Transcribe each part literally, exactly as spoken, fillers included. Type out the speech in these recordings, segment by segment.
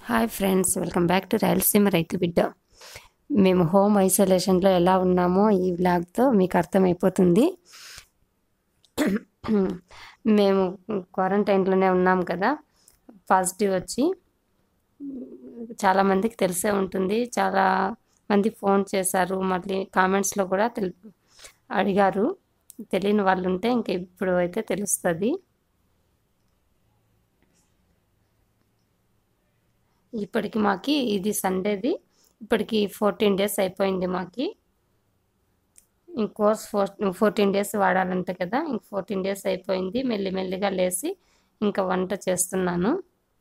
Hi friends, welcome back to Rayalaseema రైతు బిడ్డ. మేము హోమ్ ఐసోలేషన్లో ఎలా ఉన్నామో ఈ వ్లాగ్తో మీకు అర్థమైపోతుంది. మేము క్వారంటైన్లోనే ఉన్నాం కదా. పాజిటివ్ వచ్చి చాలామందికి తెలిసే ఉంటుంది. చాలా మంది ఫోన్ చేశారు, మళ్ళీ కామెంట్స్లో కూడా తెలి అడిగారు. తెలియని వాళ్ళు ఉంటే ఇంక ఇప్పుడు అయితే తెలుస్తుంది. ఇప్పటికి మాకి ఇది సండేది, ఇప్పటికి ఫోర్టీన్ డేస్ అయిపోయింది. మాకి ఇంక కోర్స్ ఫోర్ ఫోర్టీన్ డేస్ వాడాలంట కదా. ఇంక ఫోర్టీన్ డేస్ అయిపోయింది. మెల్లి మెల్లిగా లేచి ఇంకా వంట చేస్తున్నాను.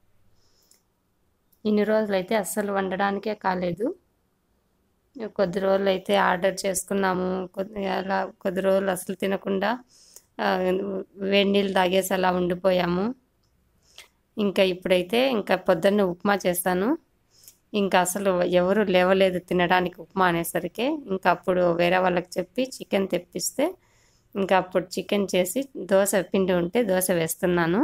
ఇన్ని రోజులు అయితే అస్సలు వండడానికే కాలేదు. కొద్ది రోజులు అయితే ఆర్డర్ చేసుకున్నాము, కొద్ది అలా కొద్ది రోజులు అసలు తినకుండా వేడి నీళ్ళు తాగేసి అలా ఉండిపోయాము. ఇంకా ఇప్పుడైతే ఇంకా పొద్దున్నే ఉప్మా చేస్తాను. ఇంకా అసలు ఎవరు లేవలేదు తినడానికి ఉప్మా అనేసరికి. ఇంకా అప్పుడు వేరే వాళ్ళకి చెప్పి చికెన్ తెప్పిస్తే ఇంకా అప్పుడు చికెన్ చేసి దోశ పిండి ఉంటే దోశ వేస్తున్నాను.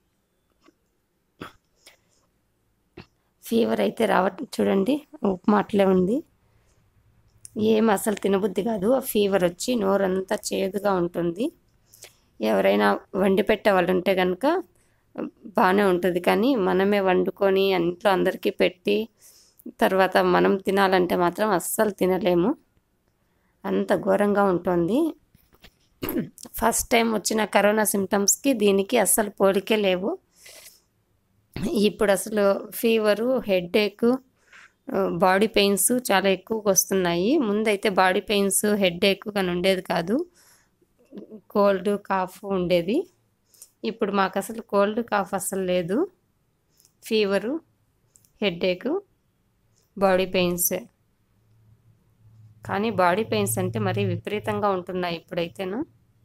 ఫీవర్ అయితే రావట్ చూడండి, ఉప్మా అట్లే ఉంది. ఏం అసలు తినబుద్ధి కాదు. ఫీవర్ వచ్చి నోరంతా చేదుగా ఉంటుంది. ఎవరైనా వండి పెట్టే వాళ్ళు ఉంటే కనుక బాగానే ఉంటుంది. కానీ మనమే వండుకొని ఇంట్లో అందరికీ పెట్టి తర్వాత మనం తినాలంటే మాత్రం అస్సలు తినలేము. అంత ఘోరంగా ఉంటుంది. ఫస్ట్ టైం వచ్చిన కరోనా సిమ్టమ్స్కి దీనికి అస్సలు పోలికే లేవు. ఇప్పుడు అసలు ఫీవరు, హెడేక్, బాడీ పెయిన్స్ చాలా ఎక్కువగా వస్తున్నాయి. ముందైతే బాడీ పెయిన్స్, హెడేక్ కానీ ఉండేది కాదు. కోల్డ్, కాఫ్ ఉండేది. ఇప్పుడు మాకు అసలు కోల్డ్, కాఫ్ అసలు లేదు. Fever, headache, body pains. కానీ బాడీ పెయిన్స్ అంటే మరీ విపరీతంగా ఉంటున్నాయి ఇప్పుడైతేను.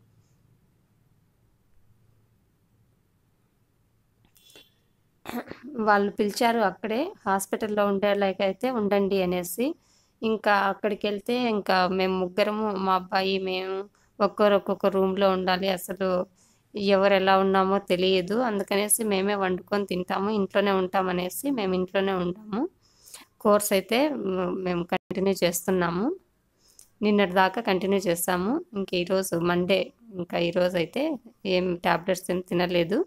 వాళ్ళు పిలిచారు అక్కడే హాస్పిటల్లో ఉండేలాగైతే ఉండండి అనేసి. ఇంకా అక్కడికి వెళ్తే ఇంకా మేము ముగ్గురము, మా అబ్బాయి, మేము ఒక్కొరు ఒక్కొక్క రూమ్లో ఉండాలి. అసలు ఎవరు ఎలా ఉన్నామో తెలియదు. అందుకనేసి మేమే వండుకొని తింటాము, ఇంట్లోనే ఉంటామనేసి మేము ఇంట్లోనే ఉంటాము. కోర్స్ అయితే మేము కంటిన్యూ చేస్తున్నాము. నిన్నటి దాకా కంటిన్యూ చేస్తాము. ఇంక ఈరోజు మండే, ఇంకా ఈరోజు అయితే ఏం ట్యాబ్లెట్స్ ఏం తినలేదు.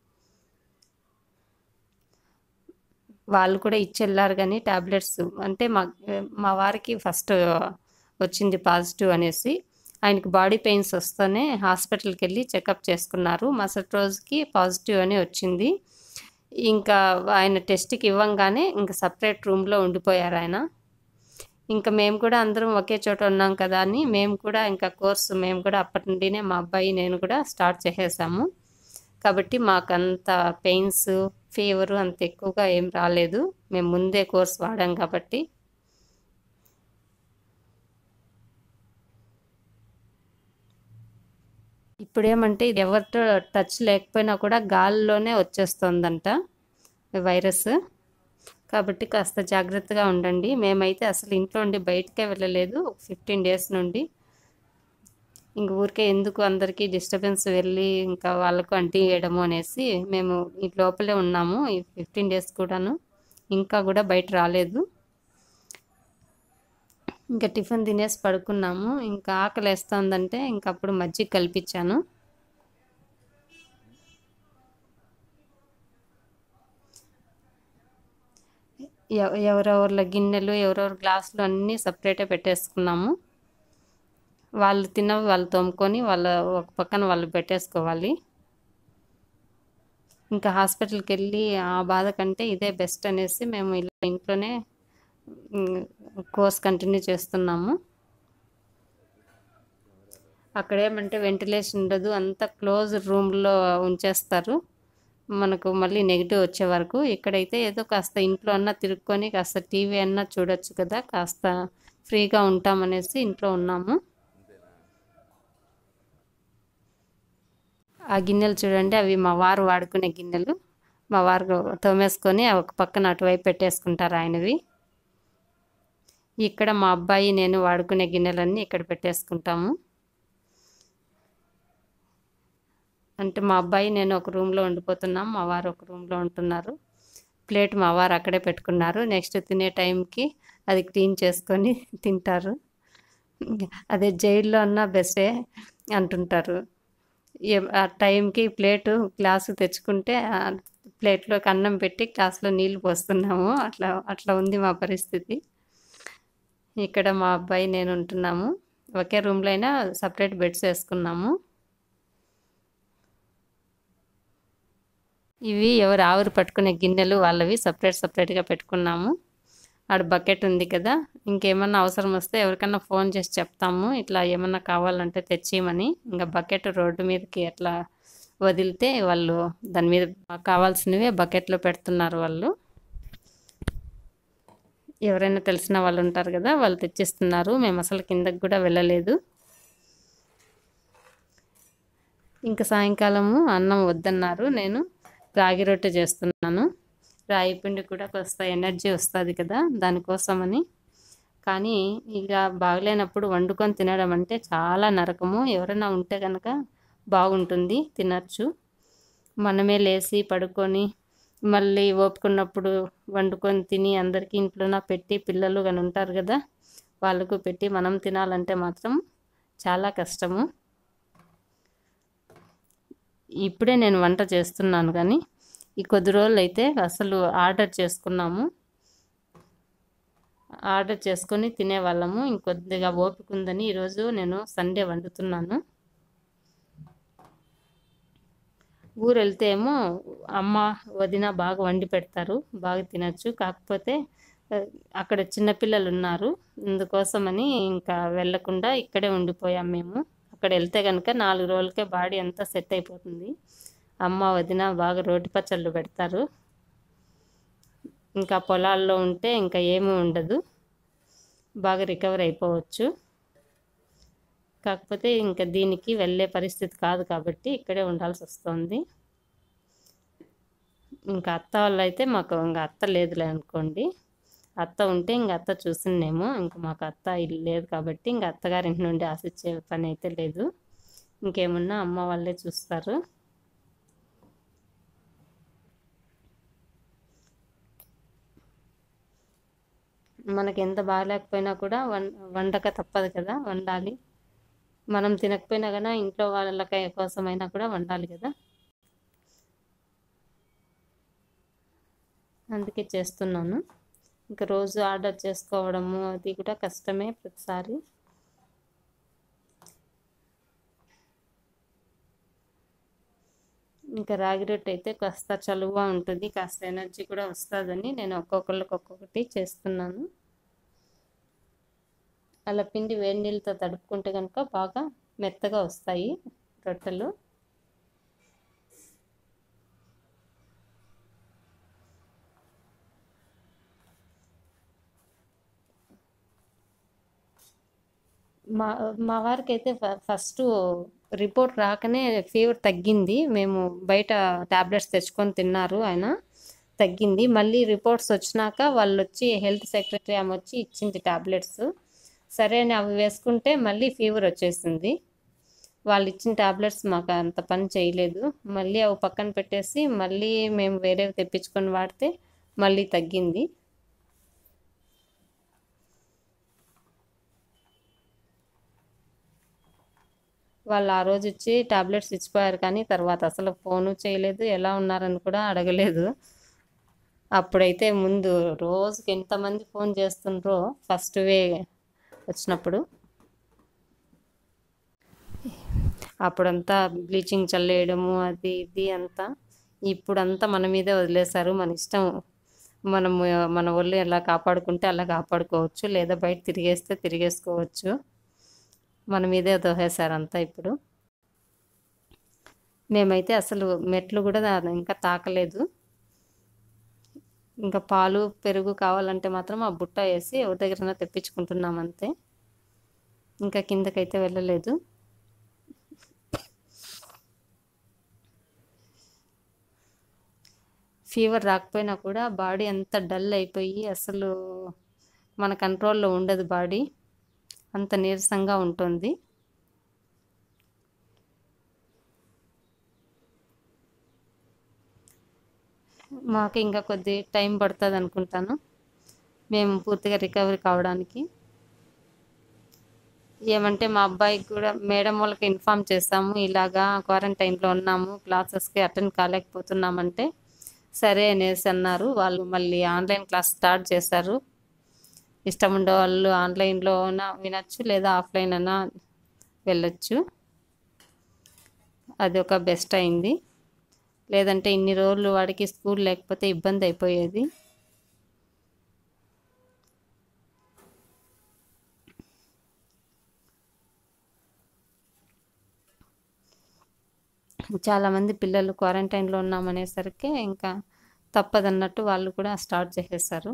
వాళ్ళు కూడా ఇచ్చి వెళ్ళారు కానీ ట్యాబ్లెట్స్ అంటే మా మా వారికి ఫస్ట్ వచ్చింది పాజిటివ్ అనేసి. ఆయనకి బాడీ పెయిన్స్ వస్తూనే హాస్పిటల్కి వెళ్ళి చెకప్ చేసుకున్నారు. మరుసటి రోజుకి పాజిటివ్ అని వచ్చింది. ఇంకా ఆయన టెస్ట్కి ఇవ్వంగానే ఇంకా సపరేట్ రూమ్లో ఉండిపోయారు ఆయన. ఇంకా మేము కూడా అందరం ఒకే చోట ఉన్నాం కదా అని మేము కూడా ఇంకా కోర్సు మేము కూడా అప్పటి నుండినే మా అబ్బాయి నేను కూడా స్టార్ట్ చేసేసాము. కాబట్టి మాకు అంత పెయిన్స్, ఫీవరు అంత ఎక్కువగా ఏం రాలేదు. మేము ముందే కోర్స్ వాడాం కాబట్టి. ఇప్పుడేమంటే ఇది ఎవరితో టచ్ లేకపోయినా కూడా గాలిలోనే వచ్చేస్తుందంట వైరస్. కాబట్టి కాస్త జాగ్రత్తగా ఉండండి. మేమైతే అసలు ఇంట్లో నుండి బయటకే వెళ్ళలేదు ఫిఫ్టీన్ డేస్ నుండి. ఇంక ఊరికే ఎందుకు అందరికీ డిస్టర్బెన్స్ వెళ్ళి ఇంకా వాళ్ళకు అంటివేయడము అనేసి మేము ఈ లోపలే ఉన్నాము ఈ ఫిఫ్టీన్ డేస్ కూడాను. ఇంకా కూడా బయట రాలేదు. ఇంకా టిఫిన్ తినేసి పడుకున్నాము. ఇంకా ఆకలి వేస్తుందంటే ఇంక అప్పుడు మజ్జిగ కల్పించాను. ఎవరెవరి గిన్నెలు, ఎవరెవరి గ్లాసులు అన్నీ సపరేటే పెట్టేసుకున్నాము. వాళ్ళు తిన్నవి వాళ్ళు తోముకొని వాళ్ళ ఒక పక్కన వాళ్ళు పెట్టేసుకోవాలి. ఇంకా హాస్పిటల్కి వెళ్ళి ఆ బాధ కంటే ఇదే బెస్ట్ అనేసి మేము ఇలా ఇంట్లోనే కోర్స్ కంటిన్యూ చేస్తున్నాము. అక్కడేమంటే వెంటిలేషన్ ఉండదు, అంతా క్లోజ్ రూమ్లో ఉంచేస్తారు మనకు మళ్ళీ నెగిటివ్ వచ్చే వరకు. ఇక్కడైతే ఏదో కాస్త ఇంట్లో అన్నా తిరుక్కొని కాస్త టీవీ అన్నా చూడొచ్చు కదా, కాస్త ఫ్రీగా ఉంటామనేసి ఇంట్లో ఉన్నాము. ఆ గిన్నెలు చూడండి, అవి మా వారు వాడుకునే గిన్నెలు. మా వారు తోమేసుకొని ఒక పక్కన అటువైపు పెట్టేసుకుంటారు ఆయనవి. ఇక్కడ మా అబ్బాయి నేను వాడుకునే గిన్నెలన్నీ ఇక్కడ పెట్టేసుకుంటాము. అంటే మా అబ్బాయి నేను ఒక రూమ్లో ఉండిపోతున్నాం, మా వారు ఒక రూమ్లో ఉంటున్నారు. ప్లేట్ మా వారు అక్కడే పెట్టుకున్నారు. నెక్స్ట్ తినే టైంకి అది క్లీన్ చేసుకొని తింటారు. అదే జైల్లో అన్నా బెస్టే అంటుంటారు. ఏ ఆ టైంకి ప్లేటు గ్లాసు తెచ్చుకుంటే ప్లేట్లోకి అన్నం పెట్టి గ్లాస్లో నీళ్లు పోస్తున్నాము. అట్లా అట్లా ఉంది మా పరిస్థితి. ఇక్కడ మా అబ్బాయి నేను ఉంటున్నాము. ఒకే రూమ్లో అయినా సపరేట్ బెడ్స్ వేసుకున్నాము. ఇవి ఎవరు ఆవిరి పట్టుకునే గిన్నెలు వాళ్ళవి సపరేట్ సపరేట్గా పెట్టుకున్నాము. ఆడ బకెట్ ఉంది కదా, ఇంకేమన్నా అవసరం వస్తే ఎవరికన్నా ఫోన్ చేసి చెప్తాము ఇట్లా ఏమన్నా కావాలంటే తెచ్చిమని. ఇంకా బకెట్ రోడ్డు మీదకి అట్లా వదిలితే వాళ్ళు దాని మీద కావాల్సినవి బకెట్లో పెడుతున్నారు వాళ్ళు. ఎవరైనా తెలిసిన వాళ్ళు ఉంటారు కదా, వాళ్ళు తెచ్చిస్తున్నారు. మేము అసలు కిందకి కూడా వెళ్ళలేదు. ఇంకా సాయంకాలము అన్నం వద్దన్నారు. నేను రాగి రొట్టె చేస్తున్నాను. రాగి పిండి కూడా కొంత ఎనర్జీ వస్తుంది కదా, దానికోసమని. కానీ ఇక బాగలేనప్పుడు వండుకొని తినడం అంటే చాలా నరకము. ఎవరైనా ఉంటే కనుక బాగుంటుంది, తినచ్చు. మనమే లేచి పడుకొని మళ్ళీ ఓపుకున్నప్పుడు వండుకొని తిని అందరికీ ఇంట్లోన పెట్టి, పిల్లలు కానీ ఉంటారు కదా వాళ్ళకు పెట్టి మనం తినాలంటే మాత్రం చాలా కష్టము. ఇప్పుడే నేను వంట చేస్తున్నాను, కానీ ఈ కొద్ది రోజులు అయితే అసలు ఆర్డర్ చేసుకున్నాము. ఆర్డర్ చేసుకొని తినేవాళ్ళము. ఇంకొద్దిగా ఓపిక ఉందని ఈరోజు నేను సండే వండుతున్నాను. ఊరు వెళ్తే ఏమో అమ్మ వదిన బాగా వండి పెడతారు, బాగా తినచ్చు. కాకపోతే అక్కడ చిన్నపిల్లలు ఉన్నారు, అందుకోసమని ఇంకా వెళ్ళకుండా ఇక్కడే ఉండిపోయాం మేము. అక్కడ వెళ్తే కనుక నాలుగు రోజులకే బాడీ అంతా సెట్ అయిపోతుంది. అమ్మ వదిన బాగా రోటి పచ్చళ్ళు పెడతారు. ఇంకా పొలాల్లో ఉంటే ఇంకా ఏమీ ఉండదు, బాగా రికవర్ అయిపోవచ్చు. కాకపోతే ఇంకా దీనికి వెళ్ళే పరిస్థితి కాదు కాబట్టి ఇక్కడే ఉండాల్సి వస్తుంది. ఇంకా అత్త వాళ్ళు అయితే మాకు ఇంకా అత్త లేదులే అనుకోండి. అత్త ఉంటే ఇంక అత్త చూసిందేమో. ఇంకా మాకు అత్త ఇల్లు లేదు కాబట్టి ఇంకా అత్తగారింటి నుండి ఆశించే పని అయితే లేదు. ఇంకేమున్నా అమ్మ వాళ్ళే చూస్తారు. మనకి ఎంత బాగాలేకపోయినా కూడా వం వండక తప్పదు కదా, వండాలి. మనం తినకపోయినా కానీ ఇంట్లో వాళ్ళ కోసమైనా కూడా వండాలి కదా, అందుకే చేస్తున్నాను. ఇంకా రోజు ఆర్డర్ చేసుకోవడము అది కూడా కష్టమే ప్రతిసారి. ఇంకా రాగి రొట్టె అయితే కాస్త చలువుగా ఉంటుంది, కాస్త ఎనర్జీ కూడా వస్తుందని నేను ఒక్కొక్కళ్ళకి ఒక్కొక్కటి చేస్తున్నాను. అలా పిండి వేడి నీళ్ళతో తడుపుకుంటే కనుక బాగా మెత్తగా వస్తాయి రొట్టెలు. మా మా వారికి అయితే ఫస్ట్ రిపోర్ట్ రాకనే ఫీవర్ తగ్గింది. మేము బయట ట్యాబ్లెట్స్ తెచ్చుకొని తిన్నారు, ఆయన తగ్గింది. మళ్ళీ రిపోర్ట్స్ వచ్చినాక వాళ్ళు వచ్చి హెల్త్ సెక్రటరీ ఆమె వచ్చి ఇచ్చింది ట్యాబ్లెట్స్. సరే అని అవి వేసుకుంటే మళ్ళీ ఫీవర్ వచ్చేసింది. వాళ్ళు ఇచ్చిన ట్యాబ్లెట్స్ మాకు అంత పని చేయలేదు. మళ్ళీ అవి పక్కన పెట్టేసి మళ్ళీ మేము వేరేవి తెప్పించుకొని వాడితే మళ్ళీ తగ్గింది. వాళ్ళు ఆ రోజు ఇచ్చి టాబ్లెట్స్ ఇచ్చిపోయారు, కానీ తర్వాత అసలు ఫోను చేయలేదు, ఎలా ఉన్నారని కూడా అడగలేదు. అప్పుడైతే ముందు రోజుకి ఎంతమంది ఫోన్ చేస్తుండ్రో ఫస్ట్ వే వచ్చినప్పుడు. అప్పుడంతా బ్లీచింగ్ చల్లేయడము అది ఇది అంతా. ఇప్పుడంతా మన మీదే వదిలేశారు, మన ఇష్టం. మనము మన ఒళ్ళు ఎలా కాపాడుకుంటే అలా కాపాడుకోవచ్చు, లేదా బయట తిరిగేస్తే తిరిగేసుకోవచ్చు. మన మీదే దోహేశారు అంతా ఇప్పుడు. మేమైతే అసలు మెట్లు కూడా ఇంకా తాకలేదు. ఇంకా పాలు పెరుగు కావాలంటే మాత్రం ఆ బుట్ట వేసి ఎవరి దగ్గరైనా తెప్పించుకుంటున్నాం అంతే, ఇంకా కిందకైతే వెళ్ళలేదు. ఫీవర్ రాకపోయినా కూడా బాడీ అంతా డల్ అయిపోయి అసలు మన కంట్రోల్లో ఉండదు, బాడీ అంత నీరసంగా ఉంటుంది. మాకు ఇంకా కొద్ది టైం పడుతుంది అనుకుంటాను మేము పూర్తిగా రికవరీ కావడానికి. ఏమంటే మా అబ్బాయికి కూడా మేడం వాళ్ళకి ఇన్ఫామ్ చేస్తాము, ఇలాగా క్వారంటైన్లో ఉన్నాము, క్లాసెస్కి అటెండ్ కాలేకపోతున్నామంటే సరే అనేసి అన్నారు. వాళ్ళు మళ్ళీ ఆన్లైన్ క్లాస్ స్టార్ట్ చేశారు. ఇష్టం ఉండే వాళ్ళు ఆన్లైన్లో వినొచ్చు, లేదా ఆఫ్లైన్ అయినా వెళ్ళొచ్చు. అది ఒక బెస్ట్ అయింది. లేదంటే ఇన్ని రోజులు వాడికి స్కూల్ లేకపోతే ఇబ్బంది అయిపోయేది. చాలామంది పిల్లలు క్వారంటైన్లో ఉన్నామనేసరికి ఇంకా తప్పదన్నట్టు వాళ్ళు కూడా స్టార్ట్ చేసేసారు.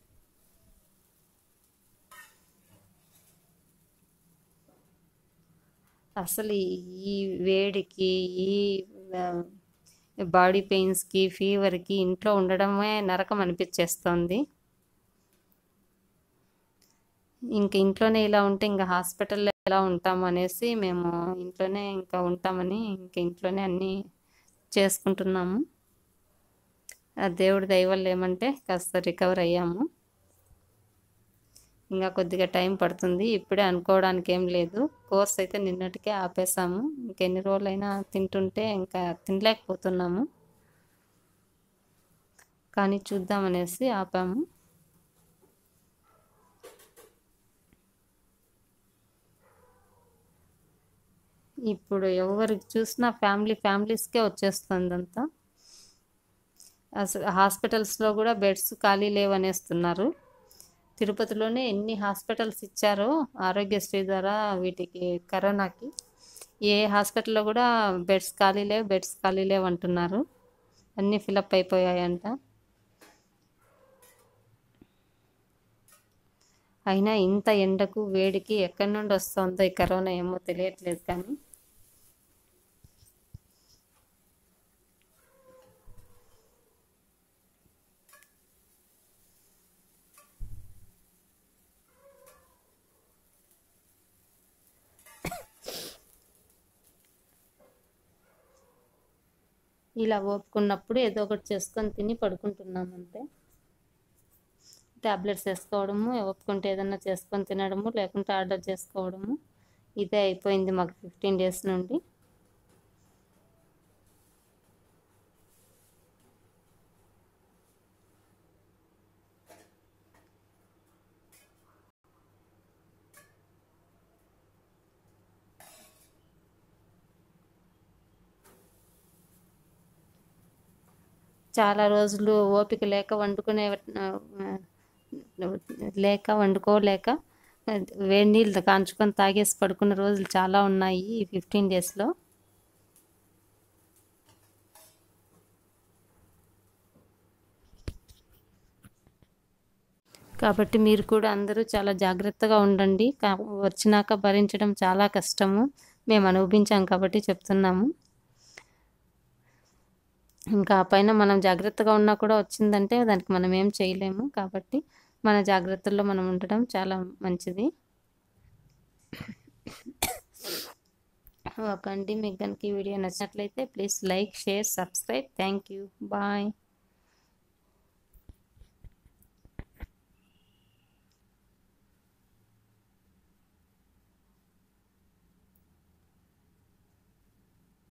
అసలు ఈ వేడికి, ఈ బాడీ పెయిన్స్కి, ఫీవర్కి ఇంట్లో ఉండడమే నరకం అనిపించేస్తుంది. ఇంక ఇంట్లోనే ఇలా ఉంటే ఇంకా హాస్పిటల్లో ఎలా ఉంటాము అనేసి మేము ఇంట్లోనే ఇంకా ఉంటామని ఇంక ఇంట్లోనే అన్నీ చేసుకుంటున్నాము. ఆ దేవుడి దయ వల్ల ఏమంటే కాస్త రికవర్ అయ్యాము. ఇంకా కొద్దిగా టైం పడుతుంది. ఇప్పుడే అనుకోవడానికి ఏం లేదు. కోర్స్ అయితే నిన్నటికే ఆపేసాము. ఇంకెన్ని రోజులైనా తింటుంటే ఇంకా తినలేకపోతున్నాము, కానీ చూద్దామనేసి ఆపాము. ఇప్పుడు ఎవరికి చూసినా ఫ్యామిలీ ఫ్యామిలీస్కే వచ్చేస్తుంది అంతా. అసలు హాస్పిటల్స్లో కూడా బెడ్స్ ఖాళీ లేవనేస్తున్నారు. తిరుపతిలోనే ఎన్ని హాస్పిటల్స్ ఇచ్చారో ఆరోగ్యశ్రీ ద్వారా వీటికి కరోనాకి, ఏ హాస్పిటల్లో కూడా బెడ్స్ ఖాళీ లేవు బెడ్స్ ఖాళీ లేవు అంటున్నారు. అన్నీ ఫిలప్ అయిపోయాయంట. అయినా ఇంత ఎండకు వేడికి ఎక్కడి నుండి వస్తుందో ఈ కరోనా ఏమో తెలియట్లేదు. కానీ ఇలా ఓపుకున్నప్పుడు ఏదో ఒకటి చేసుకొని తిని పడుకుంటున్నామంటే, ట్యాబ్లెట్స్ వేసుకోవడము, ఓపుకుంటే ఏదన్నా చేసుకొని తినడము, లేకుంటే ఆర్డర్ చేసుకోవడము, ఇదే అయిపోయింది మాకు ఫిఫ్టీన్ డేస్ నుండి. చాలా రోజులు ఓపిక లేక వండుకునే లేక వండుకోలేక వేడి నీళ్ళు కాంచుకొని తాగేసి పడుకున్న రోజులు చాలా ఉన్నాయి ఈ ఫిఫ్టీన్ డేస్లో. కాబట్టి మీరు కూడా అందరూ చాలా జాగ్రత్తగా ఉండండి. వచ్చినాక భరించడం చాలా కష్టము, మేము అనుభవించాం కాబట్టి చెప్తున్నాము. ఇంకా పైన మనం జాగ్రత్తగా ఉన్నా కూడా వచ్చిందంటే దానికి మనం ఏం చేయలేము. కాబట్టి మన జాగ్రత్తల్లో మనం ఉండడం చాలా మంచిది. ఓకే అండి, మీకు కనుక ఈ వీడియో నచ్చినట్లయితే please like, share, subscribe. Thank you, bye.